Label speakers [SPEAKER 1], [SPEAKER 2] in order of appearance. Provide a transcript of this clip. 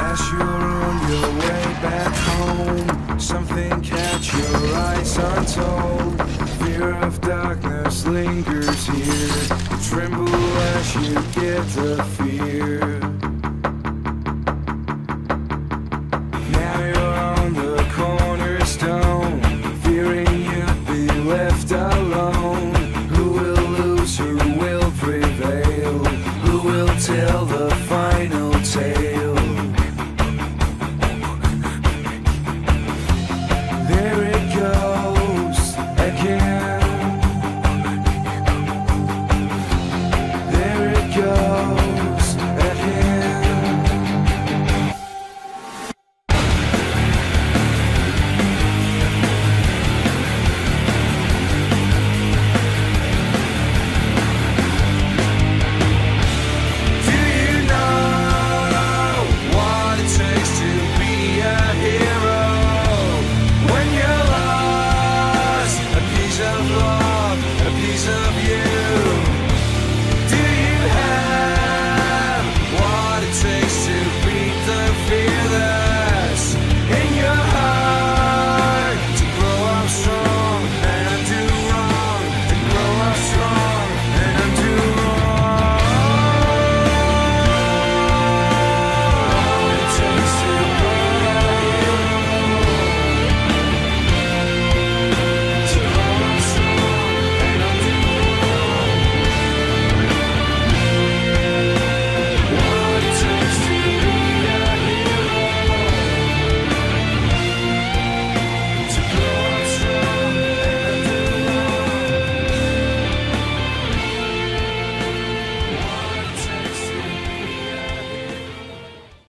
[SPEAKER 1] as you're on your way back home, something catch your eyes untold. Fear of darkness lingers here. Tremble as you get the fear.